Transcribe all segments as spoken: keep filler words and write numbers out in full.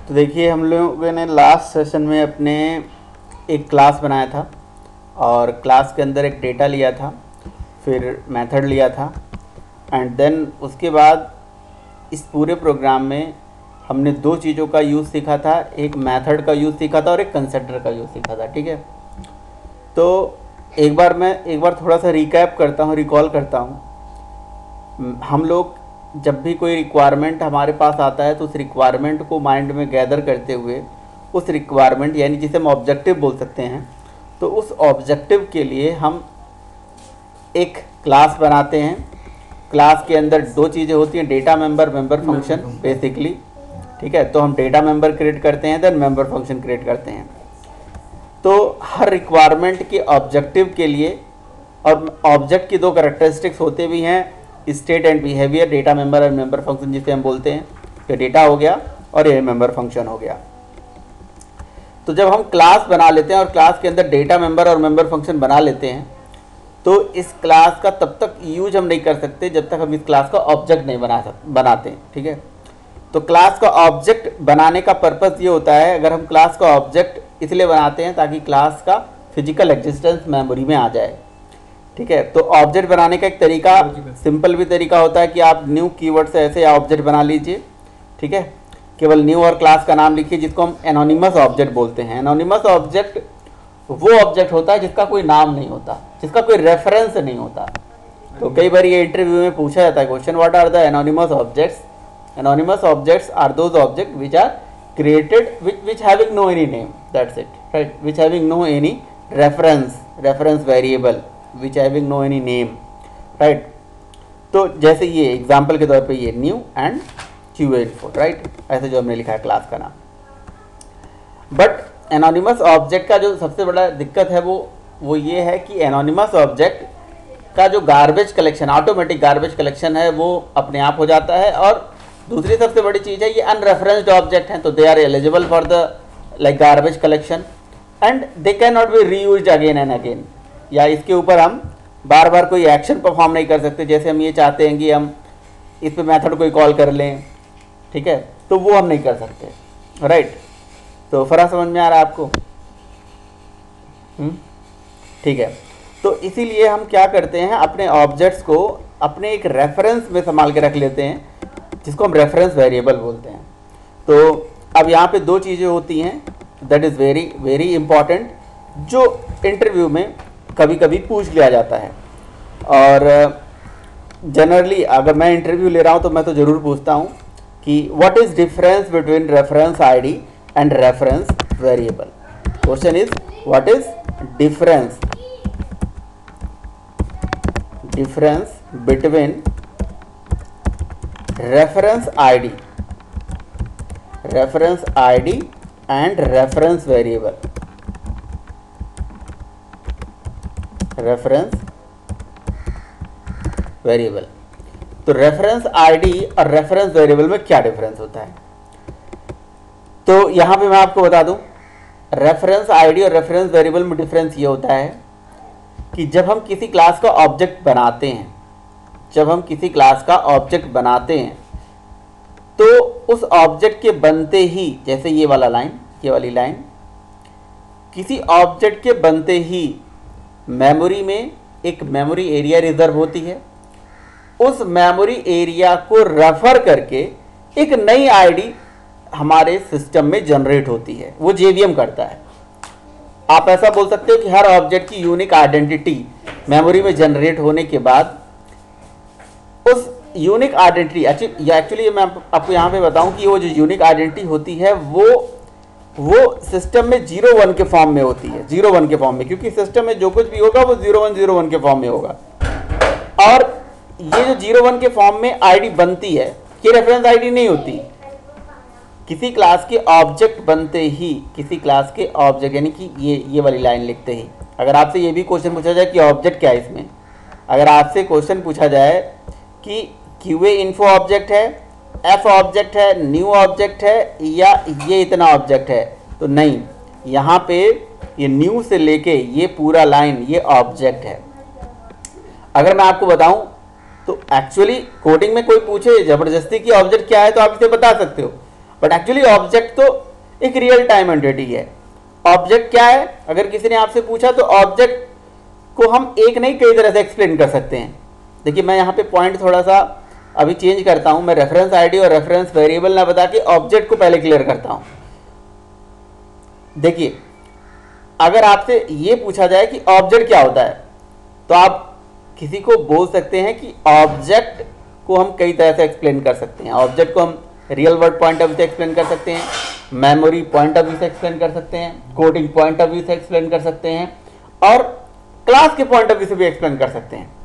तो देखिए, हम लोगों ने लास्ट सेशन में अपने एक क्लास बनाया था और क्लास के अंदर एक डेटा लिया था, फिर मेथड लिया था एंड देन उसके बाद इस पूरे प्रोग्राम में हमने दो चीज़ों का यूज़ सीखा था। एक मेथड का यूज़ सीखा था और एक कंस्ट्रक्टर का यूज़ सीखा था। ठीक है, तो एक बार मैं एक बार थोड़ा सा रिकैप करता हूँ, रिकॉल करता हूँ। हम लोग जब भी कोई रिक्वायरमेंट हमारे पास आता है तो उस रिक्वायरमेंट को माइंड में गैदर करते हुए उस रिक्वायरमेंट यानी जिसे हम ऑब्जेक्टिव बोल सकते हैं, तो उस ऑब्जेक्टिव के लिए हम एक क्लास बनाते हैं। क्लास के अंदर दो चीज़ें होती हैं, data member, member function basically. ठीक है, तो हम डेटा मेंबर क्रिएट करते हैं, देन मेंबर फंक्शन क्रिएट करते हैं। तो हर रिक्वायरमेंट के ऑब्जेक्टिव के लिए, और ऑब्जेक्ट की दो कैरेक्टरिस्टिक्स होते भी हैं, state and behaviour, data member और मेंबर फंक्शन जिसे हम बोलते हैं। ये डेटा हो गया और ये मेंबर फंक्शन हो गया। तो जब हम क्लास बना लेते हैं और क्लास के अंदर डेटा मेंबर और मेंबर फंक्शन बना लेते हैं तो इस क्लास का तब तक यूज हम नहीं कर सकते जब तक हम इस क्लास का ऑब्जेक्ट नहीं बना सकते बनाते हैं। ठीक है, तो क्लास का ऑब्जेक्ट बनाने का पर्पस ये होता है, अगर हम क्लास का ऑब्जेक्ट इसलिए बनाते हैं ताकि क्लास का फिजिकल एग्जिस्टेंस मेमोरी में आ जाए। ठीक है, तो ऑब्जेक्ट बनाने का एक तरीका, सिंपल भी तरीका होता है कि आप न्यू कीवर्ड से ऐसे ऑब्जेक्ट बना लीजिए। ठीक है, केवल न्यू और क्लास का नाम लिखिए, जिसको हम एनोनिमस ऑब्जेक्ट बोलते हैं। एनोनिमस ऑब्जेक्ट वो ऑब्जेक्ट होता है जिसका कोई नाम नहीं होता, जिसका कोई रेफरेंस नहीं होता। तो कई बार ये इंटरव्यू में पूछा जाता है question, what are the anonymous objects? Anonymous objects are those object which are created which which having no any name, that's it, right? Which having no any reference reference variable, which having no any name, right? तो जैसे ये example के तौर पे ये new and Q info, right? ऐसे जो हमने लिखा है क्लास का नाम। बट एनोनिमस ऑब्जेक्ट का जो सबसे बड़ा दिक्कत है वो वो ये है कि एनोनिमस ऑब्जेक्ट का जो garbage collection, automatic garbage collection है, वो अपने आप हो जाता है। और दूसरी सबसे बड़ी चीज़ है, ये अनरेफरेंस्ड ऑब्जेक्ट हैं, तो they are eligible for the like garbage collection and they can not be reused again and again. या इसके ऊपर हम बार बार कोई एक्शन परफॉर्म नहीं कर सकते। जैसे हम ये चाहते हैं कि हम इस पे मेथड कोई कॉल कर लें, ठीक है, तो वो हम नहीं कर सकते, राइट? तो फर्क समझ में आ रहा है आपको? ठीक है, तो इसीलिए हम क्या करते हैं, अपने ऑब्जेक्ट्स को अपने एक रेफरेंस में संभाल के रख लेते हैं, जिसको हम रेफरेंस वेरिएबल बोलते हैं। तो अब यहाँ पे दो चीज़ें होती हैं, that is very very important, जो इंटरव्यू में कभी कभी पूछ लिया जाता है। और जनरली अगर मैं इंटरव्यू ले रहा हूँ तो मैं तो ज़रूर पूछता हूँ कि what is difference between reference ID and reference variable. Question is what is difference difference between reference I D reference I D and reference variable reference variable। तो reference I D और reference variable में क्या difference होता है? तो यहां पे मैं आपको बता दूं, reference I D और reference variable में डिफरेंस ये होता है कि जब हम किसी क्लास का ऑब्जेक्ट बनाते हैं जब हम किसी क्लास का ऑब्जेक्ट बनाते हैं तो उस ऑब्जेक्ट के बनते ही, जैसे ये वाला लाइन, ये वाली लाइन, किसी ऑब्जेक्ट के बनते ही मेमोरी में एक मेमोरी एरिया रिजर्व होती है। उस मेमोरी एरिया को रेफर करके एक नई आईडी हमारे सिस्टम में जनरेट होती है, वो जेवीएम करता है। आप ऐसा बोल सकते हो कि हर ऑब्जेक्ट की यूनिक आइडेंटिटी मेमोरी में जनरेट होने के बाद उस यूनिक आइडेंटिटी, एक्चुअली मैं आपको यहाँ पे बताऊं कि वो जो यूनिक आइडेंटिटी होती है वो वो सिस्टम में जीरो वन के फॉर्म में होती है, जीरो वन के फॉर्म में, क्योंकि सिस्टम में जो कुछ भी होगा वो जीरो वन जीरो वन के फॉर्म में होगा। और ये जो जीरो वन के फॉर्म में आईडी बनती है, ये रेफरेंस आईडी नहीं होती। किसी क्लास के ऑब्जेक्ट बनते ही, किसी क्लास के ऑब्जेक्ट यानी कि ये ये वाली लाइन लिखते ही, अगर आपसे ये भी क्वेश्चन पूछा जाए कि ऑब्जेक्ट क्या है इसमें, अगर आपसे क्वेश्चन पूछा जाए कि क्यूए इन्फो ऑब्जेक्ट है, एफ ऑब्जेक्ट है, न्यू ऑब्जेक्ट है, या ये इतना ऑब्जेक्ट है, तो नहीं, यहाँ पे ये न्यू से लेके ये पूरा लाइन ये ऑब्जेक्ट है। अगर मैं आपको बताऊं तो एक्चुअली कोडिंग में कोई पूछे जबरदस्ती की ऑब्जेक्ट क्या है तो आप इसे बता सकते हो, बट एक्चुअली ऑब्जेक्ट तो एक रियल टाइम एंटिटी है। ऑब्जेक्ट क्या है, अगर किसी ने आपसे पूछा तो ऑब्जेक्ट को हम एक नहीं कई तरह से एक्सप्लेन कर सकते हैं। देखिए मैं यहाँ पे पॉइंट थोड़ा सा अभी चेंज करता हूँ, मैं रेफरेंस आईडी और रेफरेंस वेरिएबल ना बता के ऑब्जेक्ट को पहले क्लियर करता हूँ। देखिए अगर आपसे ये पूछा जाए कि ऑब्जेक्ट क्या होता है, तो आप किसी को बोल सकते हैं कि ऑब्जेक्ट को हम कई तरह से एक्सप्लेन कर सकते हैं। ऑब्जेक्ट को हम real word point of view से एक्सप्लेन कर सकते हैं, मेमोरी पॉइंट ऑफ व्यू से एक्सप्लेन कर सकते हैं, कोडिंग पॉइंट ऑफ व्यू से एक्सप्लेन कर सकते हैं, और क्लास के पॉइंट ऑफ व्यू से भी एक्सप्लेन कर सकते हैं।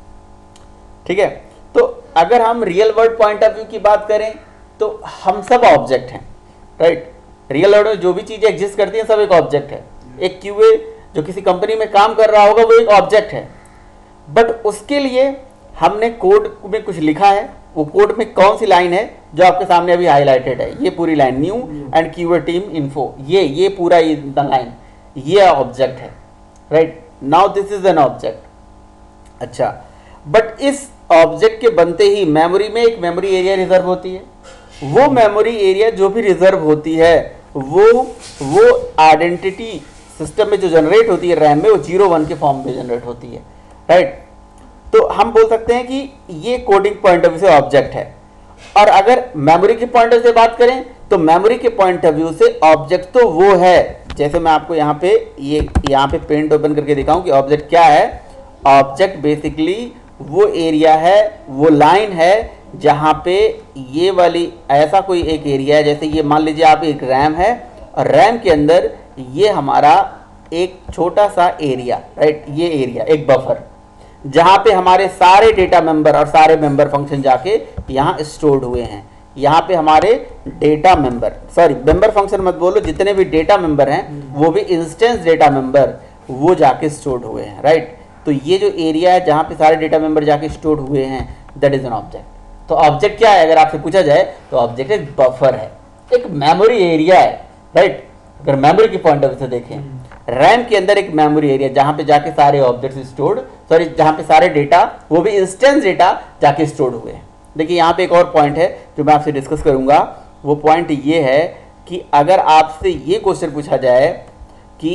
ठीक है, तो अगर हम real world point of view की बात करें तो हम सब ऑब्जेक्ट हैं, राइट। रियल वर्ल्ड में जो भी चीजें एग्जिस्ट करती हैं सब एक ऑब्जेक्ट है। एक क्यूए जो किसी कंपनी में काम कर रहा होगा वो एक ऑब्जेक्ट है, बट उसके लिए हमने कोड में कुछ लिखा है। वो कोड में कौन सी लाइन है जो आपके सामने अभी हाईलाइटेड है, ये पूरी line new and QA team info, ये ये पूरा लाइन ये ऑब्जेक्ट है, right. Now this is an object. अच्छा, बट इस ऑब्जेक्ट के बनते ही मेमोरी में एक मेमोरी एरिया रिजर्व होती है। वो मेमोरी एरिया जो भी रिजर्व होती है वो वो आइडेंटिटी सिस्टम में जो जनरेट होती है रैम में, वो जीरो वन के फॉर्म में जनरेट होती है, राइट। तो हम बोल सकते हैं कि ये कोडिंग पॉइंट ऑफ व्यू से ऑब्जेक्ट है। और अगर मेमोरी के पॉइंट ऑफ व्यू से बात करें तो मेमोरी के पॉइंट ऑफ व्यू से ऑब्जेक्ट तो वो है, जैसे मैं आपको यहाँ पे ये यहाँ पे पेंट ओपन करके दिखाऊं कि ऑब्जेक्ट क्या है। ऑब्जेक्ट बेसिकली वो एरिया है, वो लाइन है जहाँ पे ये वाली ऐसा कोई एक एरिया है, जैसे ये मान लीजिए आप एक रैम है और रैम के अंदर ये हमारा एक छोटा सा एरिया, राइट, ये एरिया एक बफर जहाँ पे हमारे सारे डेटा मेंबर और सारे मेंबर फंक्शन जाके यहाँ स्टोर्ड हुए हैं। यहाँ पे हमारे data member, sorry member function मत बोलो, जितने भी डेटा मेंबर हैं वो भी इंस्टेंस डेटा मेंबर वो जाके स्टोर्ड हुए हैं, राइट। तो ये जो एरिया है जहाँ पे सारे डेटा मेंबर जाके स्टोर्ड हुए हैं, दैट इज एन ऑब्जेक्ट। तो ऑब्जेक्ट क्या है, अगर आपसे पूछा जाए तो ऑब्जेक्ट एक बफर है, एक मेमोरी एरिया है, राइट। अगर मेमोरी के पॉइंट ऑफ व्यू से देखें, रैम के अंदर एक मेमोरी एरिया जहां पे जाके सारे ऑब्जेक्ट्स स्टोर्ड, सॉरी जहां पे सारे डेटा वो भी इंस्टेंस डेटा जाके स्टोर्ड हुए हैं। देखिए यहाँ पे एक और पॉइंट है जो मैं आपसे डिस्कस करूंगा। वो पॉइंट ये है कि अगर आपसे ये क्वेश्चन पूछा जाए कि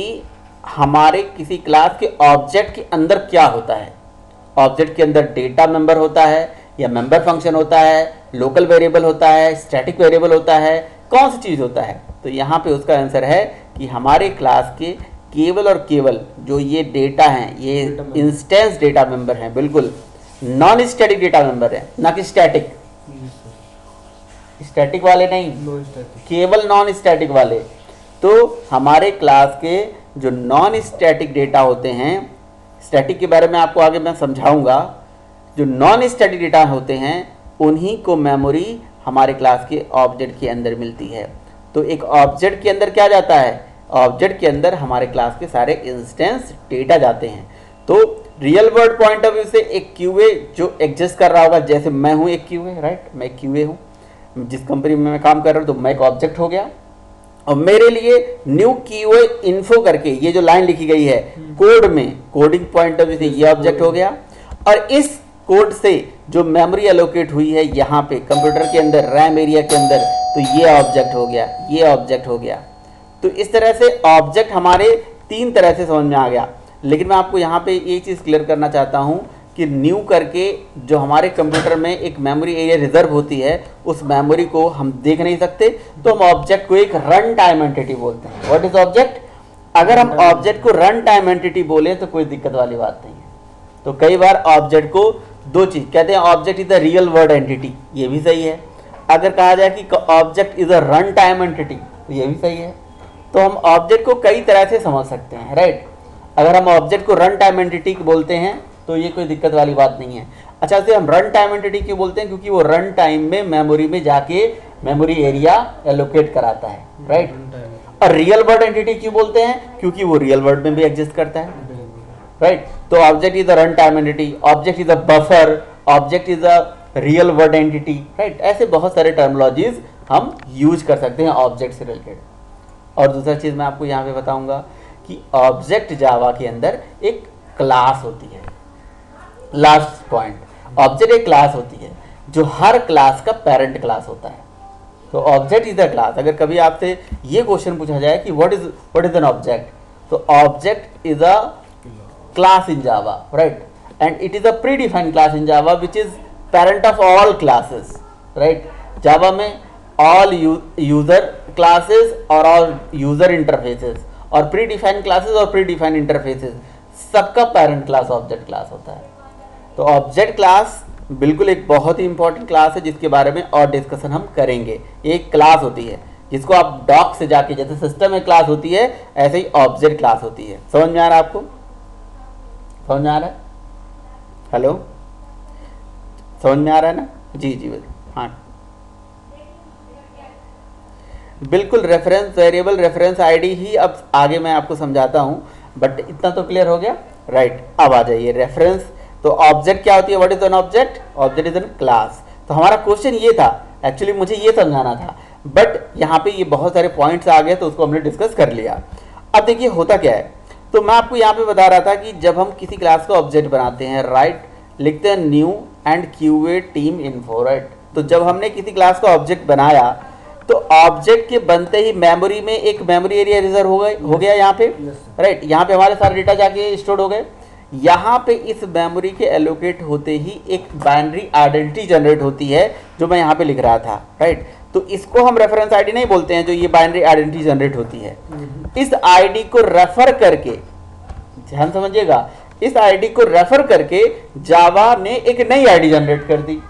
हमारे किसी क्लास के ऑब्जेक्ट के अंदर क्या होता है, ऑब्जेक्ट के अंदर डेटा मेंबर होता है या मेंबर फंक्शन होता है, लोकल वेरिएबल होता है, स्टैटिक वेरिएबल होता है, कौन सी चीज होता है, तो यहाँ पे उसका आंसर है कि हमारे क्लास के केवल और केवल जो ये डेटा हैं, ये इंस्टेंस डेटा मेंबर हैं, बिल्कुल नॉन स्टैटिक डेटा मेंबर है, ना कि स्टैटिक। स्टैटिक वाले नहीं, केवल नॉन स्टैटिक वाले। तो हमारे क्लास के जो नॉन स्टैटिक डेटा होते हैं, स्टैटिक के बारे में आपको आगे मैं समझाऊंगा, जो नॉन स्टैटिक डेटा होते हैं उन्हीं को मेमोरी हमारे क्लास के ऑब्जेक्ट के अंदर मिलती है। तो एक ऑब्जेक्ट के अंदर क्या जाता है, ऑब्जेक्ट के अंदर हमारे क्लास के सारे इंस्टेंस डेटा जाते हैं। तो real world point of view से एक क्यूए जो एग्जिस्ट कर रहा होगा, जैसे मैं हूं एक क्यूए, राइट, मैं क्यूए हूं, जिस कंपनी में मैं काम कर रहा हूं, तो मैं एक ऑब्जेक्ट हो गया और मेरे लिए न्यू क्यूए इन्फो करके ये जो लाइन लिखी गई है कोड में, कोडिंग पॉइंट ऑफ व्यू से ये ऑब्जेक्ट हो गया। और इस कोड से जो मेमोरी एलोकेट हुई है यहाँ पे कंप्यूटर के अंदर रैम एरिया के अंदर, तो ये ऑब्जेक्ट हो गया, ये ऑब्जेक्ट हो गया। तो इस तरह से ऑब्जेक्ट हमारे तीन तरह से समझ में आ गया। लेकिन मैं आपको यहाँ पे ये चीज़ क्लियर करना चाहता हूँ कि न्यू करके जो हमारे कंप्यूटर में एक मेमोरी एरिया रिजर्व होती है, उस मेमोरी को हम देख नहीं सकते, तो हम ऑब्जेक्ट को एक रन टाइम एंटिटी बोलते हैं। What is object? अगर हम ऑब्जेक्ट को रन टाइम एंटिटी बोले तो कोई दिक्कत वाली बात नहीं है। तो कई बार ऑब्जेक्ट को दो चीज कहते हैं, object is a real word entity, ये भी सही है। अगर कहा जाए कि object is a run time entity, तो ये भी सही है। तो हम ऑब्जेक्ट को कई तरह से समझ सकते हैं, राइट। अगर हम ऑब्जेक्ट को रन टाइम एंटिटी बोलते हैं तो ये कोई दिक्कत वाली बात नहीं है। अच्छा, से हम रन टाइम एंटिटी क्यों बोलते हैं? क्योंकि वो रन टाइम में मेमोरी में जाके मेमोरी एरिया एलोकेट कराता है, राइट। और रियल वर्ड एंटिटी क्यों बोलते हैं? क्योंकि वो रियल वर्ड में भी एग्जिस्ट करता है, राइट। तो object is a run time entity, object is a buffer, object is a real word entity, right. ऐसे बहुत सारे टर्मिनोलॉजीज हम यूज कर सकते हैं ऑब्जेक्ट से रिलेटेड। और दूसरा चीज मैं आपको यहाँ पे बताऊंगा कि ऑब्जेक्ट जावा के अंदर एक क्लास होती है। लास्ट पॉइंट, ऑब्जेक्ट एक क्लास होती है जो हर क्लास का पेरेंट क्लास होता है। तो ऑब्जेक्ट इज अ क्लास। अगर कभी आपसे ये क्वेश्चन पूछा जाए कि what is what is an object, तो object is a class in Java, right, and it is a predefined class in Java which is parent of all classes, right. Java में all user classes और all user interfaces और predefined classes और predefined interfaces सबका parent class object class होता है। तो object class बिल्कुल एक बहुत ही इंपॉर्टेंट क्लास है जिसके बारे में और डिस्कशन हम करेंगे। एक क्लास होती है जिसको आप डॉक से जाके, जैसे सिस्टम में क्लास होती है ऐसे ही ऑब्जेक्ट क्लास होती है। समझ में आ रहा है आपको? समझ में आ रहा है? हेलो, समझ में आ रहा है ना? जी जी बिल्कुल, हाँ बिल्कुल। रेफरेंस वेरिएबल, रेफरेंस आईडी ही अब आगे मैं आपको समझाता हूं, बट इतना तो क्लियर हो गया, राइट। अब आ जाइए रेफरेंस। तो ऑब्जेक्ट क्या होती है? What is an object? Object is an class. तो हमारा क्वेश्चन ये था, एक्चुअली मुझे ये समझाना था, बट यहाँ पे ये बहुत सारे पॉइंट्स आ गए तो उसको हमने डिस्कस कर लिया। अब देखिए होता क्या है, तो मैं आपको यहाँ पे बता रहा था कि जब हम किसी क्लास का ऑब्जेक्ट बनाते हैं, राइट, लिखते हैं new and QA team info, right. तो जब हमने किसी क्लास का ऑब्जेक्ट बनाया तो ऑब्जेक्ट के बनते ही मेमोरी में एक मेमोरी एरिया रिजर्व हो गए हो गया यहाँ पे, राइट। यहाँ पे हमारे सारे डेटा जाके स्टोर हो गए। यहाँ पे इस मेमोरी के एलोकेट होते ही एक बाइनरी आइडेंटिटी जनरेट होती है जो मैं यहाँ पे लिख रहा था, राइट। तो इसको हम रेफरेंस आईडी नहीं बोलते हैं, जो ये बाइनरी आइडेंटिटी जनरेट होती है। इस आईडी को रेफर करके, ध्यान समझिएगा, इस आईडी को रेफर करके जावा ने एक नई आईडी जनरेट कर दी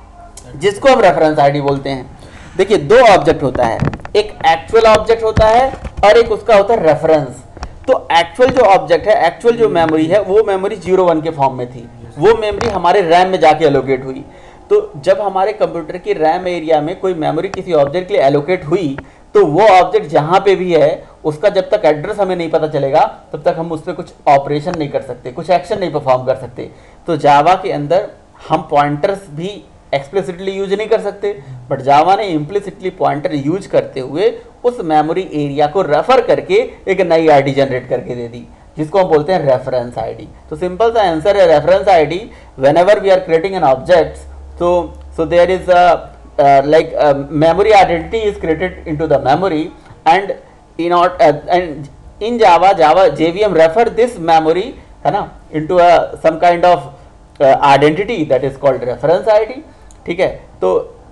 जिसको हम रेफरेंस आईडी बोलते हैं। देखिए दो ऑब्जेक्ट होता है, एक एक्चुअल ऑब्जेक्ट होता है और एक उसका होता है रेफरेंस। तो एक्चुअल जो ऑब्जेक्ट है, एक्चुअल जो मेमोरी है, वो मेमोरी जीरो वन के फॉर्म में थी। वो मेमोरी हमारे रैम में जाके एलोकेट हुई। तो जब हमारे कंप्यूटर की रैम एरिया में कोई मेमोरी किसी ऑब्जेक्ट के लिए एलोकेट हुई, तो वो ऑब्जेक्ट जहां पे भी है उसका जब तक एड्रेस हमें नहीं पता चलेगा तब तक हम उस पर कुछ ऑपरेशन नहीं कर सकते, कुछ एक्शन नहीं परफॉर्म कर सकते। तो जावा के अंदर हम पॉइंटर्स भी एक्सप्लिसिटली यूज नहीं कर सकते, बट जावा ने इम्प्लिसिटली पॉइंटर यूज करते हुए उस मेमोरी एरिया को रेफर करके एक नई आईडी जनरेट करके दे दी जिसको हम बोलते हैं रेफरेंस आईडी। तो सिंपल सा आंसर है reference ID. Whenever we are creating an object, so so there is a uh, like uh, memory identity is created into the memory, and in or uh, and in Java Java J V M refer this memory है ना into a some kind of uh, identity that is called reference I D। ठीक है, तो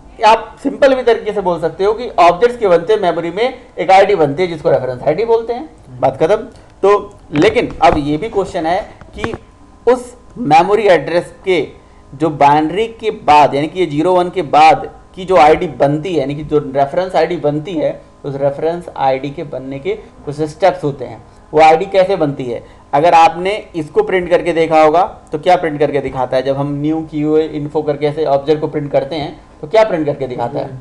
आप simple भी तरीके से बोल सकते हो कि ऑब्जेक्ट्स के बनते मेमोरी में एक आईडी बनती है जिसको रेफरेंस आईडी बोलते हैं। बात खत्म। तो लेकिन अब ये भी क्वेश्चन है कि उस मेमोरी एड्रेस के जो बाइनरी के बाद, यानी कि ये जीरो वन के बाद की जो आईडी बनती है, यानी कि जो रेफरेंस आईडी बनती है, उस रेफरेंस आईडी के बनने के कुछ स्टेप्स होते हैं। वो आईडी कैसे बनती है? अगर आपने इसको प्रिंट करके देखा होगा तो क्या प्रिंट करके दिखाता है? जब हम न्यू क्यूए इन्फो करके ऐसे ऑब्जेक्ट को प्रिंट करते हैं तो क्या प्रिंट करके दिखाता है?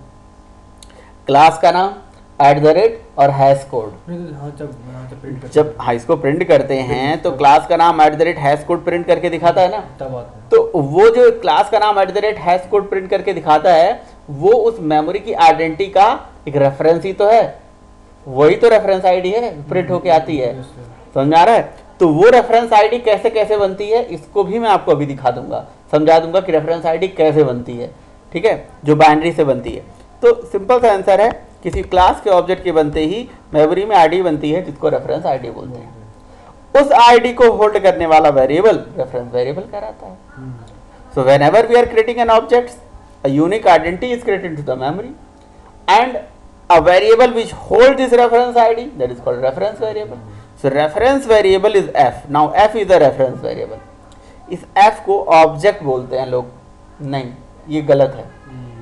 क्लास का नाम, एट द रेट और हैश कोड। हाँ, जब जब, जब हाँ इसको प्रिंट करते हैं तो क्लास का नाम at the rate hash code print करके दिखाता है ना। तो वो जो क्लास का नाम at the rate hash code print करके दिखाता है वो उस मेमोरी की आइडेंटिटी का एक रेफरेंस ही तो है, वही तो रेफरेंस आईडी है, प्रिंट होके आती है। समझ में आ रहा है? तो वो रेफरेंस आईडी कैसे कैसे बनती है इसको भी मैं आपको अभी दिखा दूंगा, समझा दूंगा कि रेफरेंस आईडी कैसे बनती है। ठीक है, जो बाइनरी से बनती है। तो सिंपल सा आंसर है, किसी क्लास के ऑब्जेक्ट के बनते ही मेमोरी में आईडी बनती है जिसको रेफरेंस आईडी बोलते हैं। उस आईडी को होल्ड करने वाला वेरिएबल रेफरेंस वेरिएबल कहलाता है। So whenever we are creating an object, a unique identity is created into the memory, and a variable which holds this reference I D, that is called reference variable. So reference variable is f. Now f is a reference variable. इस f को object बोलते हैं लोग, नहीं ये गलत है।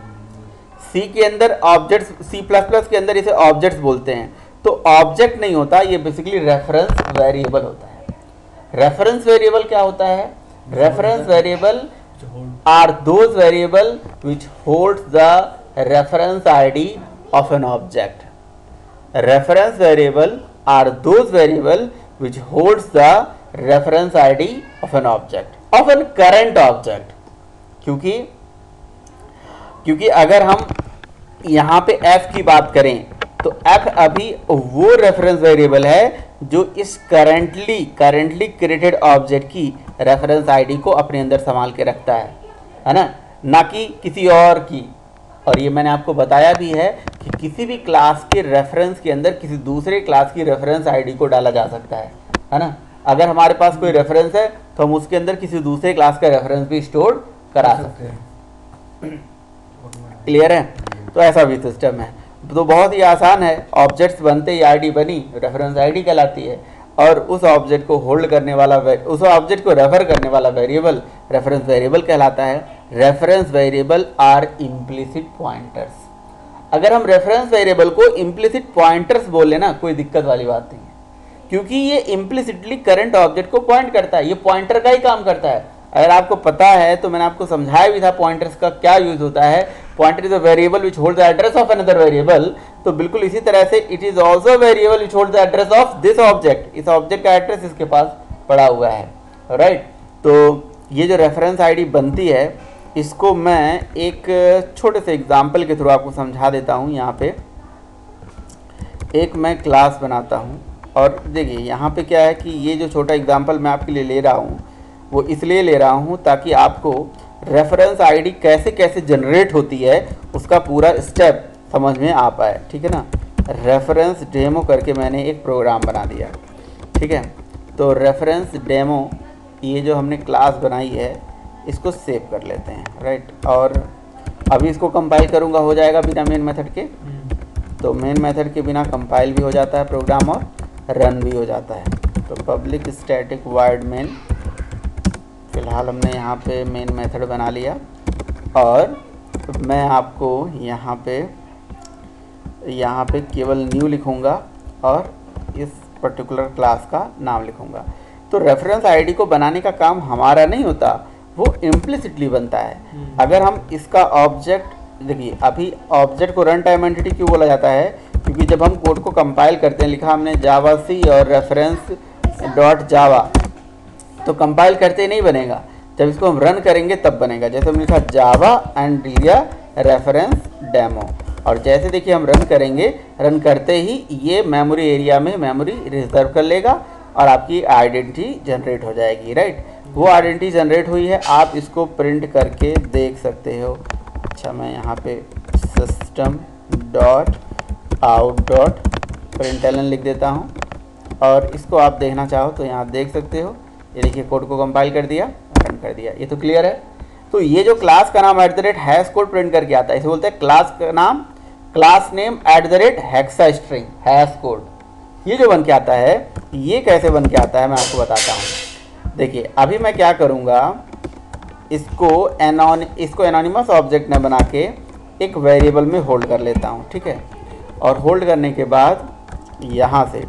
C के अंदर ऑब्जेक्ट्स, C प्लस प्लस के अंदर इसे ऑब्जेक्ट्स बोलते हैं। तो ऑब्जेक्ट नहीं होता, ये बेसिकली रेफरेंस वेरिएबल होता है। रेफरेंस वेरिएबल क्या होता है? Reference variable are those variable which holds the reference I D of an object. Reference variable are those variable which holds the reference I D of an object, of an current object. क्योंकि क्योंकि अगर हम यहाँ पे f की बात करें तो f अभी वो रेफरेंस वेरिएबल है जो इस करंटली करंटली क्रिएटेड ऑब्जेक्ट की रेफरेंस आईडी को अपने अंदर संभाल के रखता है, है ना, ना कि किसी और की। और ये मैंने आपको बताया भी है कि किसी भी क्लास के रेफरेंस के अंदर किसी दूसरे क्लास की रेफरेंस आईडी को डाला जा सकता है है ना। अगर हमारे पास कोई रेफरेंस है तो हम उसके अंदर किसी दूसरे क्लास का रेफरेंस भी स्टोर करा सकते हैं। क्लियर है? तो ऐसा भी सिस्टम है। तो बहुत ही आसान है, ऑब्जेक्ट्स बनते ही आईडी बनी, रेफरेंस आईडी कहलाती है, और उस ऑब्जेक्ट को होल्ड करने वाला, उस ऑब्जेक्ट को रेफर करने वाला वेरिएबल रेफरेंस वेरिएबल कहलाता है। Reference variable are implicit pointers. अगर हम रेफरेंस वेरिएबल को इम्प्लिसिट पॉइंटर्स बोल लेना, कोई दिक्कत वाली बात नहीं है, क्योंकि ये इम्प्लिसिटली करंट ऑब्जेक्ट को पॉइंट करता है, ये पॉइंटर का ही काम करता है। अगर आपको पता है तो मैंने आपको समझाया भी था पॉइंटर्स का क्या यूज होता है। Pointer is a variable which hold the address of another variable. तो बिल्कुल इसी तरह से it is also variable which hold the address of this object. इस ऑब्जेक्ट का एड्रेस इसके पास पड़ा हुआ है, राइट। तो ये जो रेफरेंस आईडी बनती है, इसको मैं एक छोटे से एग्जाम्पल के थ्रू आपको समझा देता हूँ। यहाँ पे एक मैं क्लास बनाता हूँ, और देखिए यहाँ पे क्या है कि ये जो छोटा एग्जाम्पल मैं आपके लिए ले रहा हूँ वो इसलिए ले रहा हूँ ताकि आपको रेफरेंस आईडी कैसे कैसे जनरेट होती है उसका पूरा स्टेप समझ में आ पाए, ठीक है ना। रेफरेंस डेमो करके मैंने एक प्रोग्राम बना दिया, ठीक है। तो रेफरेंस डेमो, ये जो हमने क्लास बनाई है इसको सेव कर लेते हैं, राइट। और अभी इसको कंपाइल करूँगा, हो जाएगा बिना मेन मेथड के। तो मेन मेथड के बिना कंपाइल भी हो जाता है प्रोग्राम और रन भी हो जाता है। तो पब्लिक स्टैटिक वाइड मेन, फिलहाल हमने यहाँ पे मेन मेथड बना लिया, और मैं आपको यहाँ पे यहाँ पे केवल न्यू लिखूँगा और इस पर्टिकुलर क्लास का नाम लिखूँगा। तो रेफरेंस आईडी को बनाने का काम हमारा नहीं होता, वो इम्प्लिसिटली बनता है। अगर हम इसका ऑब्जेक्ट, देखिए अभी ऑब्जेक्ट को रन टाइम एंटिटी क्यों बोला जाता है, क्योंकि जब हम कोड को कंपाइल करते हैं, लिखा हमने जावा सी और रेफरेंस डॉट जावा, तो कंपाइल करते ही नहीं बनेगा, जब इसको हम रन करेंगे तब बनेगा। जैसे हमने लिखा जावा एंड लिया रेफरेंस डेमो, और जैसे देखिए हम रन करेंगे, रन करते ही ये मेमोरी एरिया में मेमोरी रिजर्व कर लेगा और आपकी आइडेंटिटी जनरेट हो जाएगी, राइट। वो आइडेंटिटी जनरेट हुई है, आप इसको प्रिंट करके देख सकते हो। अच्छा, मैं यहाँ पे system dot out dot println लिख देता हूँ, और इसको आप देखना चाहो तो यहाँ देख सकते हो। ये देखिए कोड को कंपाइल कर दिया, रन कर दिया, ये तो क्लियर है। तो ये जो क्लास का नाम at the rate hash code print करके आता है, इसे बोलते हैं क्लास का नाम, class name at the rate hexa string hash code. ये जो बन के आता है, ये कैसे बन के आता है मैं आपको बताता हूँ। देखिए अभी मैं क्या करूँगा, इसको एनोन इसको एनोनिमस ऑब्जेक्ट ने बना के एक वेरिएबल में होल्ड कर लेता हूँ, ठीक है। और होल्ड करने के बाद यहाँ से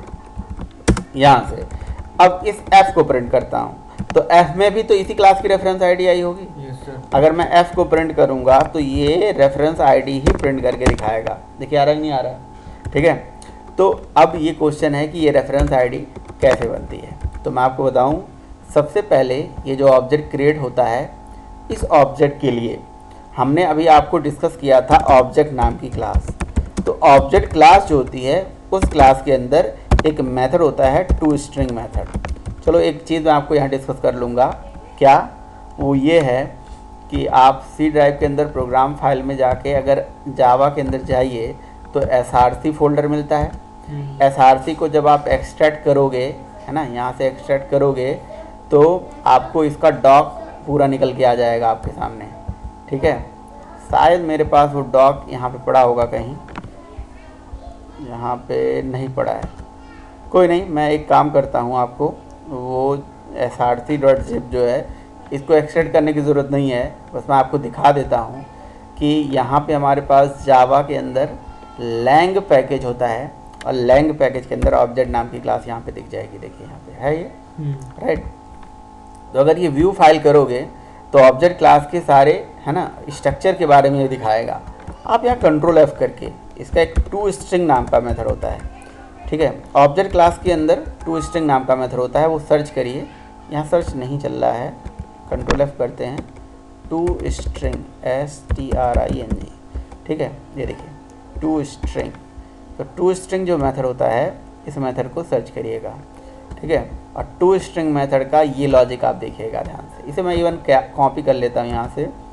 यहाँ से अब इस f को प्रिंट करता हूँ, तो f में भी तो इसी क्लास की रेफरेंस आईडी आई होगी। yes, sir. अगर मैं f को प्रिंट करूँगा तो ये रेफरेंस आईडी ही प्रिंट करके दिखाएगा। देखिए आ रहा है नहीं आ रहा है, ठीक है। तो अब ये क्वेश्चन है कि ये रेफरेंस आईडी कैसे बनती है। तो मैं आपको बताऊँ, सबसे पहले ये जो ऑब्जेक्ट क्रिएट होता है, इस ऑब्जेक्ट के लिए हमने अभी आपको डिस्कस किया था ऑब्जेक्ट नाम की क्लास। तो ऑब्जेक्ट क्लास जो होती है, उस क्लास के अंदर एक मेथड होता है टू स्ट्रिंग मेथड। चलो एक चीज़ मैं आपको यहाँ डिस्कस कर लूँगा, क्या वो ये है कि आप सी ड्राइव के अंदर प्रोग्राम फाइल में जाके अगर जावा के अंदर जाइए तो एस आर सी फोल्डर मिलता है। एस आर सी को जब आप एक्सट्रैक्ट करोगे, है ना, यहाँ से एक्सट्रैक्ट करोगे तो आपको इसका डॉक पूरा निकल के आ जाएगा आपके सामने, ठीक है। शायद मेरे पास वो डॉक यहाँ पे पड़ा होगा कहीं, यहाँ पे नहीं पड़ा है, कोई नहीं, मैं एक काम करता हूँ, आपको वो S R C dot zip जो है इसको एक्सट्रैक्ट करने की ज़रूरत नहीं है, बस मैं आपको दिखा देता हूँ कि यहाँ पे हमारे पास जावा के अंदर लैंग पैकेज होता है, और लैंग पैकेज के अंदर ऑब्जेक्ट नाम की क्लास यहाँ पे दिख जाएगी। देखिए यहाँ पे है ये, राइट। तो अगर ये व्यू फाइल करोगे तो ऑब्जेक्ट क्लास के सारे, है ना, स्ट्रक्चर के बारे में ये दिखाएगा। आप यहाँ कंट्रोल एफ करके, इसका एक टू स्ट्रिंग नाम का मेथड होता है, ठीक है। ऑब्जेक्ट क्लास के अंदर टू स्ट्रिंग नाम का मेथड होता है, वो सर्च करिए। यहाँ सर्च नहीं चल रहा है, कंट्रोल एफ करते हैं, to string S T R I N G, ठीक है। ये देखिए टू स्ट्रिंग, तो टू स्ट्रिंग जो मेथड होता है, इस मेथड को सर्च करिएगा, ठीक है। और टू स्ट्रिंग मेथड का ये लॉजिक आप देखिएगा ध्यान से। इसे मैं इवन कॉपी कर लेता हूँ यहाँ से।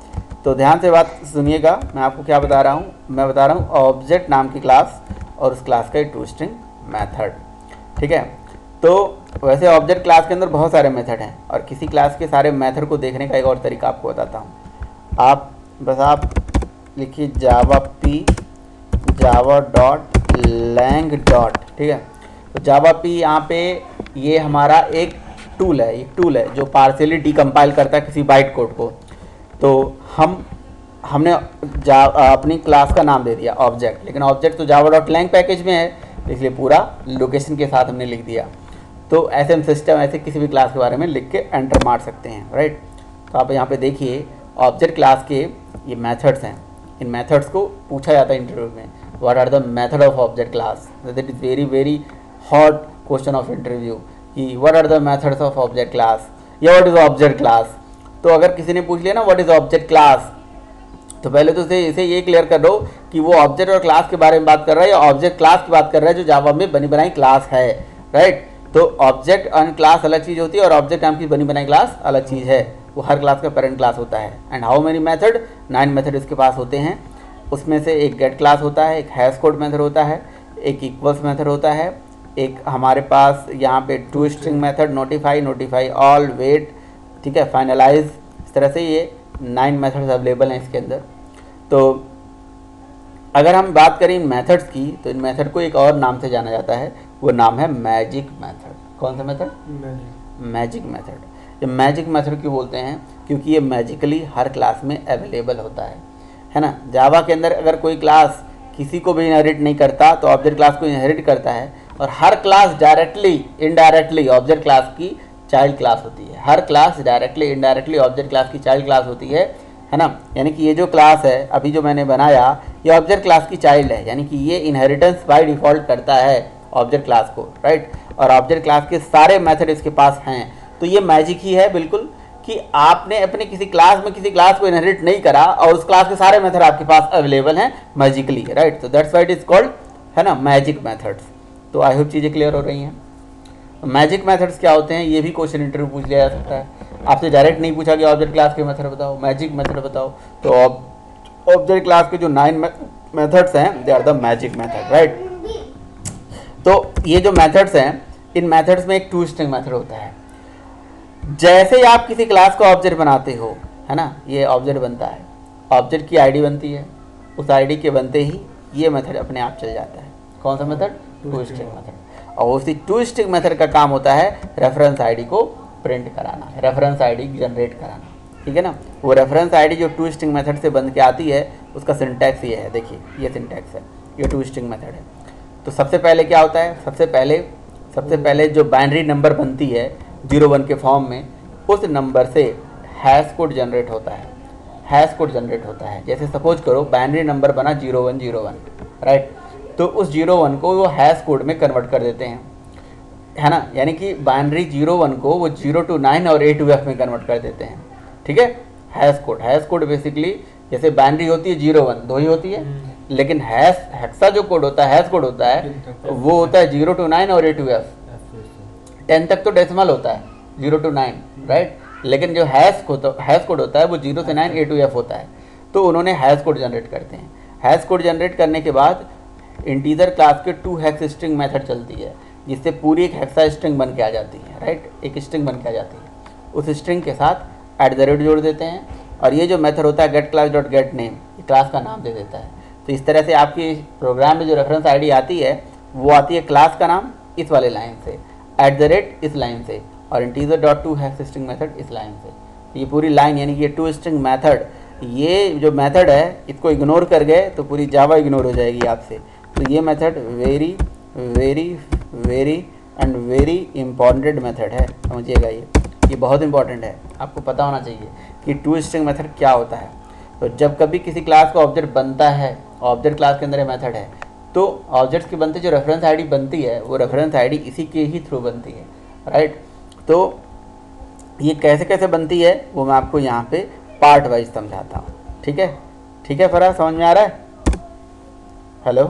तो ध्यान से बात सुनिएगा, मैं आपको क्या बता रहा हूँ, मैं बता रहा हूँ ऑब्जेक्ट नाम की क्लास और उस क्लास का एक टू स्ट्रिंग मेथड। ठीक है, तो वैसे ऑब्जेक्ट क्लास के अंदर बहुत सारे मेथड हैं और किसी क्लास के सारे मेथड को देखने का एक और तरीका आपको बताता हूँ। आप बस आप लिखिए javap Java dot lang dot, ठीक है। तो जावा पी यहाँ पे ये हमारा एक टूल है, एक टूल है जो पार्शियली डिकम्पाइल करता है किसी बाइट कोड को। तो हम हमने जा अपनी क्लास का नाम दे दिया ऑब्जेक्ट, लेकिन ऑब्जेक्ट तो जावा डॉट लैंग पैकेज में है, इसलिए पूरा लोकेशन के साथ हमने लिख दिया। तो ऐसे हम सिस्टम ऐसे किसी भी क्लास के बारे में लिख के एंटर मार सकते हैं, राइट। तो आप यहाँ पे देखिए ऑब्जेक्ट क्लास के ये मेथड्स हैं, इन मेथड्स को पूछा जाता है इंटरव्यू में, what are the method of object class. That is very very hot question of interview कि what are the methods of object class या व्हाट इज ऑब्जेक्ट क्लास। तो अगर किसी ने पूछ लिया ना व्हाट इज ऑब्जेक्ट क्लास, तो पहले तो इसे इसे ये क्लियर कर दो कि वो ऑब्जेक्ट और क्लास के बारे में बात कर रहा है या ऑब्जेक्ट क्लास की बात कर रहा है जो जावा में बनी बनाई क्लास है, राइट। तो ऑब्जेक्ट एंड क्लास अलग चीज़ होती है और ऑब्जेक्ट नाम की बनी बनाई क्लास अलग चीज़ है, वो हर क्लास का पेरेंट क्लास होता है। And how many method, nine method इसके पास होते हैं। उसमें से एक गेट क्लास होता है, एक हैश कोड मेथड होता है, एक इक्वल्स मेथड होता है, एक हमारे पास यहाँ पे to string method, notify, notify all, wait, ठीक है, फाइनलाइज। इस तरह से ये नाइन मेथड्स अवेलेबल हैं इसके अंदर। तो अगर हम बात करें इन मेथड्स की, तो इन मेथड को एक और नाम से जाना जाता है, वो नाम है मैजिक मेथड। कौन सा मेथड? Magic method. ये मैजिक मेथड क्यों बोलते हैं? क्योंकि ये मैजिकली हर क्लास में अवेलेबल होता है, है ना। जावा के अंदर अगर कोई क्लास किसी को भी इनहेरिट नहीं करता तो ऑब्जेक्ट क्लास को इनहेरिट करता है, और हर class directly indirectly object class की चाइल्ड क्लास होती है। हर class directly indirectly object class की चाइल्ड क्लास होती है, है ना। यानी कि ये जो क्लास है अभी जो मैंने बनाया, ये ऑब्जेक्ट क्लास की चाइल्ड है, यानी कि ये इनहेरिटेंस बाय डिफ़ॉल्ट करता है ऑब्जेक्ट क्लास को, राइट। और ऑब्जेक्ट क्लास के सारे मेथड इसके पास हैं। तो ये मैजिक ही है बिल्कुल कि आपने अपने किसी क्लास में किसी क्लास को इनहेरिट नहीं करा और उस क्लास के सारे मेथड आपके पास अवेलेबल हैं मैजिकली, राइट। तो that's why it is called, है ना, मैजिक मेथड्स। तो आई होप चीज़ें क्लियर हो रही हैं। मैजिक मेथड्स क्या होते हैं, ये भी क्वेश्चन इंटरव्यू पूछ लिया जा सकता है। आपसे डायरेक्ट नहीं पूछा गया ऑब्जेक्ट क्लास के मेथड बताओ, मैजिक मेथड बताओ, तो ऑब्जेक्ट क्लास के जो नाइन मेथड्स हैं they are the magic method, right. तो ये जो मेथड्स हैं, इन मेथड्स में एक टू स्ट्रिंग मेथड होता है। जैसे ही आप किसी क्लास का ऑब्जेक्ट बनाते हो, है ना, ये ऑब्जेक्ट बनता है, ऑब्जेक्ट की आईडी बनती है, उस आईडी के बनते ही ये मेथड अपने आप चल जाता है। कौन सा मेथड? To string method. और उसी टू स्ट्रिंग मेथड का काम होता है रेफरेंस आईडी को प्रिंट कराना, रेफरेंस आईडी जनरेट कराना, ठीक है ना। वो रेफरेंस आईडी जो टू स्ट्रिंग मेथड से बन के आती है, उसका सिंटैक्स ये है, देखिए ये सिंटैक्स है, ये टू स्ट्रिंग मेथड है। तो सबसे पहले क्या होता है, सबसे पहले सबसे पहले जो बाइनरी नंबर बनती है जीरो वन के फॉर्म में, उस नंबर से हैश कोड जनरेट होता है, हैश कोड जनरेट होता है। जैसे सपोज करो बाइनरी नंबर बना zero one zero one, right. तो उस जीरो वन को वो हैश कोड में कन्वर्ट कर देते हैं, है ना। यानी कि बाइनरी जीरो वन को वो जीरो टू नाइन और ए टू एफ में कन्वर्ट कर देते हैं, ठीक है। Hash code, hash code basically जैसे बाइनरी होती है जीरो वन दो ही होती है, लेकिन हैश हेक्सा जो कोड होता है, हैश कोड होता है, वो होता है जीरो टू नाइन और ए टू एफ। टेन तक तो डेसिमल होता है, जीरो टू नाइन, राइट। लेकिन जो हैश हैश कोड होता है वो जीरो से नाइन ए टू एफ होता है। तो उन्होंने हैश कोड जनरेट करते हैं। हैश कोड जनरेट करने के बाद इंटीजर क्लास के टू हेक्स स्ट्रिंग मेथड चलती है, जिससे पूरी एक हेक्सा स्ट्रिंग बन के आ जाती है, राइट। एक स्ट्रिंग बन के आ जाती है, उस स्ट्रिंग के साथ एट द रेट जोड़ देते हैं, और ये जो मेथड होता है get class dot get name, ये क्लास का नाम दे देता है। तो इस तरह से आपकी प्रोग्राम में जो रेफरेंस आईडी आती है वो आती है क्लास का नाम इस वाले लाइन से, एट द रेट इस लाइन से, और integer dot to hex string method इस लाइन से। ये पूरी लाइन यानी कि ये टू स्ट्रिंग मेथड, ये जो मेथड है इसको इग्नोर कर गए तो पूरी जावा इग्नोर हो जाएगी आपसे। तो ये method very very very and very important method है, समझिएगा। ये ये बहुत इंपॉर्टेंट है, आपको पता होना चाहिए कि टू स्ट्रिंग मेथड क्या होता है। तो जब कभी किसी क्लास का ऑब्जेक्ट बनता है, ऑब्जेक्ट क्लास के अंदर ये मेथड है, तो ऑब्जेक्ट्स के बनते जो रेफरेंस आईडी बनती है वो रेफरेंस आईडी इसी के ही थ्रू बनती है, राइट। तो ये कैसे कैसे बनती है वो मैं आपको यहाँ पे पार्ट वाइज समझाता हूँ, ठीक है। ठीक है फराज, समझ में आ रहा है? हेलो,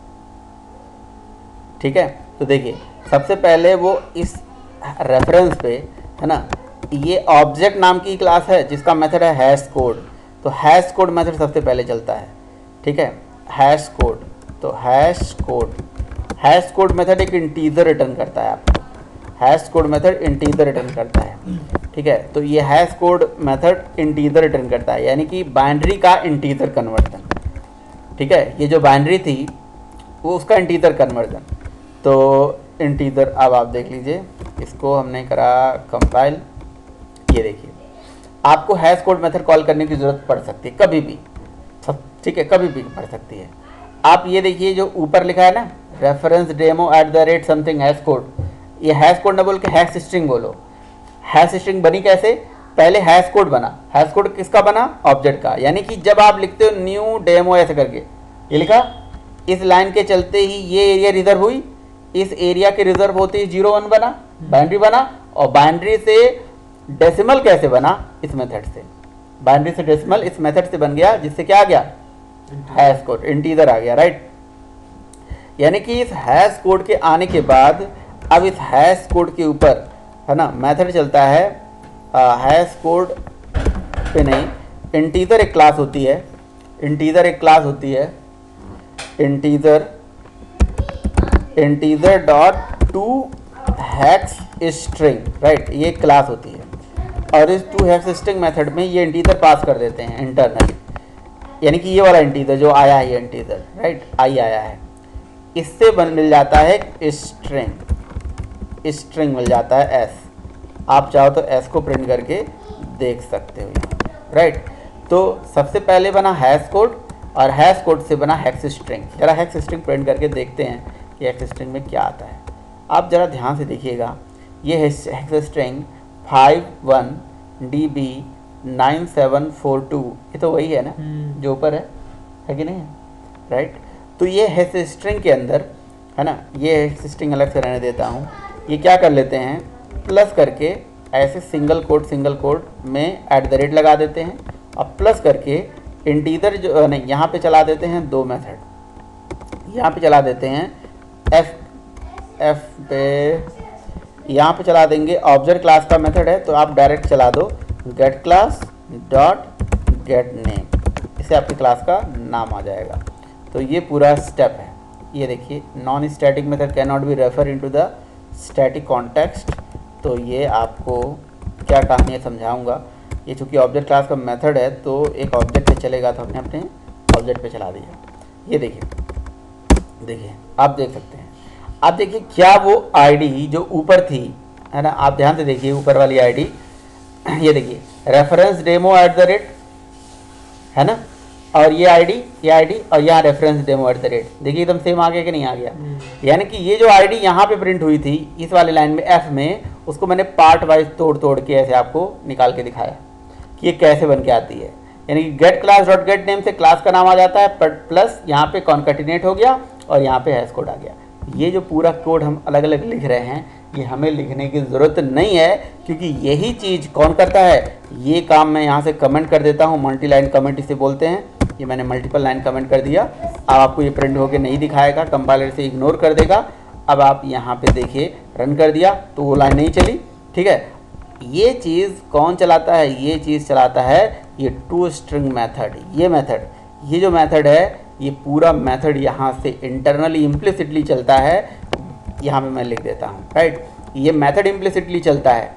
ठीक है। तो देखिए सबसे पहले वो इस रेफरेंस पे, है ना, ये ऑब्जेक्ट नाम की क्लास है जिसका मेथड है हैश कोड। तो हैश कोड मेथड सबसे पहले चलता है, ठीक है। हैश कोड, तो hash code hash code method एक इंटीजर रिटर्न करता है आपको, hash code method integer return करता है, ठीक है। तो ये hash code method integer return करता है, यानी कि बाइनरी का इंटीजर कन्वर्जन, ठीक है। ये जो बाइनरी थी वो उसका इंटीजर कन्वर्जन। तो इंटीजर, अब आप देख लीजिए, इसको हमने करा कंपाइल। ये देखिए, आपको हैश कोड मेथड कॉल करने की ज़रूरत पड़ सकती है कभी भी, सब ठीक है, कभी भी पड़ सकती है। आप ये देखिए जो ऊपर लिखा है ना, reference demo at the rate something hash code, ये हैश कोड ना बोल के हैश स्ट्रिंग बोलो। हैश स्ट्रिंग बनी कैसे? पहले हैश कोड बना। हैश कोड किसका बना? ऑब्जेक्ट का। यानी कि जब आप लिखते हो न्यू डेमो ऐसे करके, ये लिखा, इस लाइन के चलते ही ये एरिया रिजर्व हुई, इस एरिया के रिजर्व होते ही जीरो वन बना, बाइनरी बना। और बाइनरी से डेसिमल कैसे बना? इस मेथड से। बाइनरी से डेसिमल इस मेथड से बन गया, जिससे क्या आ गया? हैश कोड, इंटीजर आ गया, राइट। यानी कि इस हैश कोड के आने के बाद अब इस हैश कोड के ऊपर, है ना, मेथड चलता है। हैश कोड पे नहीं, इंटीजर एक क्लास होती है, इंटीजर एक क्लास होती है, integer integer dot to hex string, right, ये क्लास होती है। और इस टू हैक्स स्ट्रिंग मेथड में ये इंटीजर पास कर देते हैं इंटरनली, यानी कि ये वाला इंटीजर जो आया है, ये इंटीजर, राइट, आई आया है, इससे बन मिल जाता है स्ट्रिंग, स्ट्रिंग मिल जाता है एस। आप चाहो तो एस को प्रिंट करके देख सकते हो, राइट। तो सबसे पहले बना हैश कोड, और हैश कोड से बना हेक्स स्ट्रिंग। जरा हेक्स स्ट्रिंग प्रिंट करके देखते हैं कि हेक्स स्ट्रिंग में क्या आता है। आप जरा ध्यान से देखिएगा, ये hex string five one D B nine seven four two, ये तो वही है ना जो ऊपर है, है कि नहीं, राइट। तो ये हेक्स स्ट्रिंग के अंदर, है ना, ये हेक्स स्ट्रिंग अलग से रहने देता हूँ। ये क्या कर लेते हैं, प्लस करके ऐसे सिंगल कोड सिंगल कोड में एट द रेट लगा देते हैं, और प्लस करके इंटीजर जो नहीं, यहाँ पे चला देते हैं दो मेथड, यहाँ पे चला देते हैं एफ एफ पे, यहाँ पे चला देंगे ऑब्जेक्ट क्लास का मेथड है, तो आप डायरेक्ट चला दो get class dot get name, इससे आपकी क्लास का नाम आ जाएगा। तो ये पूरा स्टेप है। ये देखिए, non static method can not be refer into the static context. तो ये आपको क्या कहानी है समझाऊंगा। ये चूँकि ऑब्जेक्ट क्लास का मेथड है, तो एक ऑब्जेक्ट पे चलेगा, तो हमने अपने ऑब्जेक्ट पे चला दिया। ये देखिए, देखिए आप देख सकते हैं, आप देखिए क्या वो आईडी जो ऊपर थी, है ना, आप ध्यान से देखिए ऊपर वाली आईडी, ये देखिए reference demo at the rate, है ना, और ये आईडी, ये आईडी, और यहाँ reference demo at the rate, देखिए एकदम सेम आ गया कि नहीं आ गया। यानी कि ये जो आईडी यहाँ पे प्रिंट हुई थी इस वाली लाइन में एफ में, उसको मैंने पार्ट वाइज तोड़ तोड़ के ऐसे आपको निकाल के दिखाया कि ये कैसे बन के आती है। यानी कि get class dot get name से क्लास का नाम आ जाता है, प्लस यहाँ पे कॉन्कैटिनेट हो गया, और यहाँ पे हैश कोड आ गया। ये जो पूरा कोड हम अलग अलग लिख रहे हैं, ये हमें लिखने की ज़रूरत नहीं है, क्योंकि यही चीज़ कौन करता है, ये काम मैं यहाँ से कमेंट कर देता हूँ, मल्टी लाइन कमेंट इसे बोलते हैं। ये मैंने मल्टीपल लाइन कमेंट कर दिया, अब आपको ये प्रिंट होके नहीं दिखाएगा, कंपाइलर से इग्नोर कर देगा। अब आप यहाँ पे देखिए, रन कर दिया तो वो लाइन नहीं चली, ठीक है। ये चीज़ कौन चलाता है, ये चीज़ चलाता है ये टू स्ट्रिंग मेथड। ये मेथड, ये जो मेथड है, ये पूरा मेथड यहाँ से इंटरनली इम्प्लिसिटली चलता है। यहाँ पे मैं लिख देता हूँ, राइट, ये मेथड इम्प्लिसिटली चलता है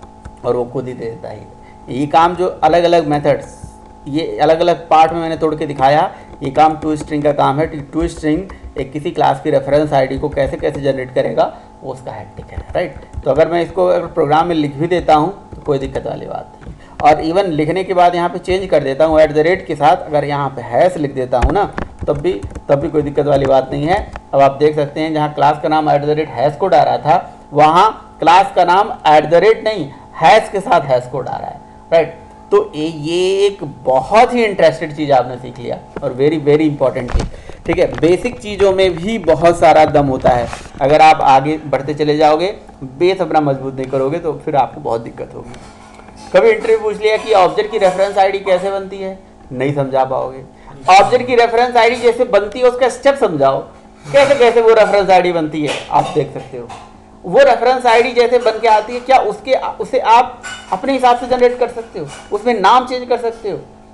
और वो खुद ही दे देता है। ये काम जो अलग अलग मेथड्स, ये अलग अलग पार्ट में मैंने तोड़ के दिखाया, ये काम टू स्ट्रिंग का काम है। टू स्ट्रिंग एक किसी क्लास की रेफरेंस आईडी को कैसे कैसे जनरेट करेगा, वो उसका हैक्टिक है, राइट। तो अगर मैं इसको अगर प्रोग्राम में लिख भी देता हूँ तो कोई दिक्कत वाली बात नहीं, और इवन लिखने के बाद यहाँ पे चेंज कर देता हूँ एट द रेट के साथ, अगर यहाँ पे हैश लिख देता हूँ ना, तब भी तब भी कोई दिक्कत वाली बात नहीं है। अब आप देख सकते हैं, जहाँ क्लास का नाम at the rate hash code आ रहा था, वहाँ क्लास का नाम एट द रेट नहीं, हैश के साथ हैश कोड आ रहा है, राइट। तो ये एक बहुत ही इंटरेस्टेड चीज़ आपने सीख लिया, और वेरी वेरी इंपॉर्टेंट चीज़, ठीक है। बेसिक चीज़ों में भी बहुत सारा दम होता है। अगर आप आगे बढ़ते चले जाओगे, बेस अपना मजबूत नहीं करोगे, तो फिर आपको बहुत दिक्कत होगी। कभी इंटरव्यू पूछ लिया कि ऑब्जेक्ट की रेफरेंस आईडी कैसे बनती है, नहीं समझा पाओगे। ऑब्जेक्ट की रेफरेंस आईडी जैसे बनती है उसका स्टेप समझाओ, कैसे कैसे वो रेफरेंस आईडी बनती है, आप देख सकते हो। वो रेफरेंस आईडी जैसे बन के आती है, क्या उसके उसे आप अपने हिसाब से जनरेट कर सकते हो, उसमें नाम चेंज कर सकते हो,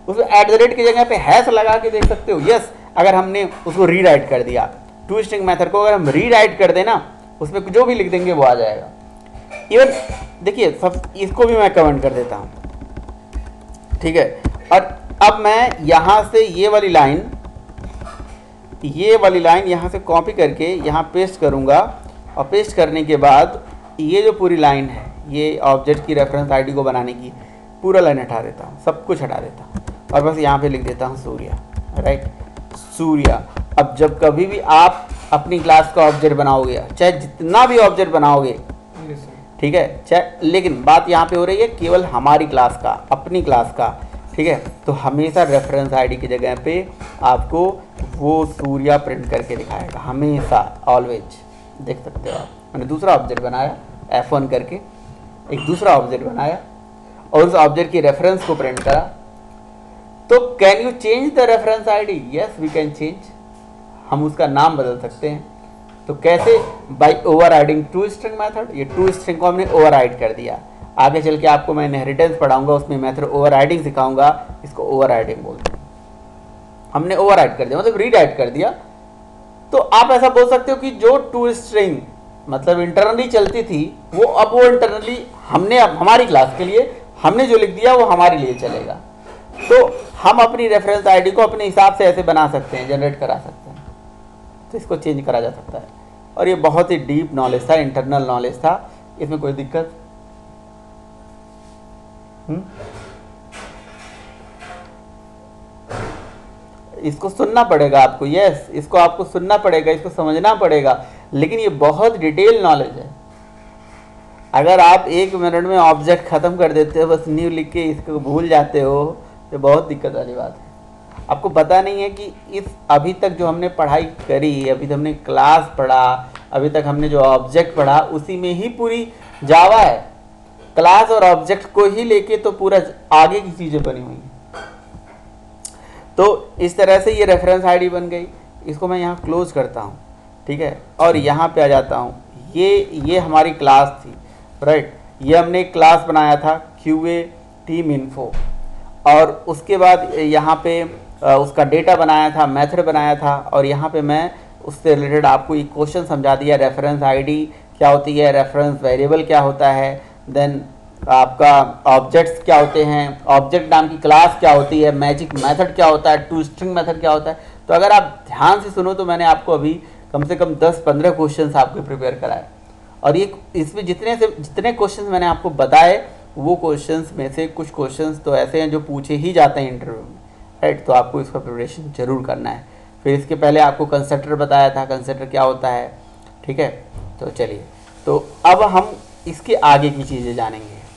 उसमें एट द रेट की जगह पे हैश लगा के देख सकते हो। यस, अगर हमने उसको रीराइट कर दिया, टू स्ट्रिंग मेथड को अगर हम रीराइट कर देना, उसमें जो भी लिख देंगे वो आ जाएगा। इवन देखिए सब, इसको भी मैं कमेंट कर देता हूँ, ठीक है। और अब मैं यहाँ से ये वाली लाइन ये वाली लाइन यहाँ से कॉपी करके यहाँ पेस्ट करूँगा, और पेस्ट करने के बाद ये जो पूरी लाइन है, ये ऑब्जेक्ट की रेफरेंस आईडी को बनाने की, पूरा लाइन हटा देता हूँ, सब कुछ हटा देता हूँ, और बस यहाँ पे लिख देता हूँ सूर्या, राइट, सूर्या। अब जब कभी भी आप अपनी क्लास का ऑब्जेक्ट बनाओगे, चाहे जितना भी ऑब्जेक्ट बनाओगे, ठीक है, चाहे, लेकिन बात यहाँ पे हो रही है केवल हमारी क्लास का, अपनी क्लास का, ठीक है, तो हमेशा रेफरेंस आईडी की जगह पे आपको वो सूर्या प्रिंट करके दिखाएगा, हमेशा, ऑलवेज। देख सकते हो आप, मैंने दूसरा ऑब्जेक्ट बनाया एफ वन करके, एक दूसरा ऑब्जेक्ट बनाया और उस ऑब्जेक्ट की रेफरेंस को प्रिंट करा। तो can you change the reference ID? Yes we can change, हम उसका नाम बदल सकते हैं। तो कैसे? By overriding to string method. ये टू स्ट्रिंग को हमने ओवर राइड कर दिया। आगे चल के आपको मैं इनहेरिटेंस पढ़ाऊंगा, उसमें मेथड ओवर राइडिंग सिखाऊंगा, इसको ओवर राइडिंग बोलते हैं। हमने ओवर राइड कर दिया मतलब रीराइट कर दिया। तो आप ऐसा बोल सकते हो कि जो टू स्ट्रिंग मतलब इंटरनली चलती थी, वो अब वो इंटरनली हमने अब हमारी क्लास के लिए हमने जो लिख दिया वो हमारे लिए चलेगा। तो हम अपनी रेफरेंस आईडी को अपने हिसाब से ऐसे बना सकते हैं, जनरेट करा सकते हैं, तो इसको चेंज करा जा सकता है। और ये बहुत ही डीप नॉलेज था, इंटरनल नॉलेज था, इसमें कोई दिक्कत? हुँ? इसको सुनना पड़ेगा आपको, यस, इसको आपको सुनना पड़ेगा, इसको समझना पड़ेगा, लेकिन ये बहुत डिटेल नॉलेज है। अगर आप एक मिनट में ऑब्जेक्ट खत्म कर देते हो, बस न्यू लिख के इसको भूल जाते हो, तो बहुत दिक्कत वाली बात है। आपको पता नहीं है कि इस अभी तक जो हमने पढ़ाई करी, अभी तक हमने क्लास पढ़ा, अभी तक हमने जो ऑब्जेक्ट पढ़ा, उसी में ही पूरी जावा है। क्लास और ऑब्जेक्ट को ही लेके तो पूरा आगे की चीज़ें बनी हुई हैं। तो इस तरह से ये रेफरेंस आईडी बन गई। इसको मैं यहाँ क्लोज करता हूँ, ठीक है, और यहाँ पे आ जाता हूँ। ये ये हमारी क्लास थी, राइट। ये हमने एक क्लास बनाया था क्यूए टीम इन्फो, और उसके बाद यहाँ पे उसका डेटा बनाया था, मेथड बनाया था, और यहाँ पे मैं उससे रिलेटेड आपको एक क्वेश्चन समझा दिया। रेफरेंस आईडी क्या होती है, रेफरेंस वेरिएबल क्या होता है, देन आपका ऑब्जेक्ट्स क्या होते हैं, ऑब्जेक्ट नाम की क्लास क्या होती है, मैजिक मेथड क्या होता है, टू स्ट्रिंग मेथड क्या होता है। तो अगर आप ध्यान से सुनो तो मैंने आपको अभी कम से कम दस पंद्रह क्वेश्चंस आपके प्रिपेयर कराए, और ये इसमें जितने से जितने क्वेश्चंस मैंने आपको बताए, वो क्वेश्चंस में से कुछ क्वेश्चंस तो ऐसे हैं जो पूछे ही जाते हैं इंटरव्यू में, राइट। तो आपको इसका प्रिपरेशन जरूर करना है। फिर इसके पहले आपको कंस्ट्रक्टर बताया था, कंस्ट्रक्टर क्या होता है, ठीक है। तो चलिए, तो अब हम इसके आगे की चीज़ें जानेंगे।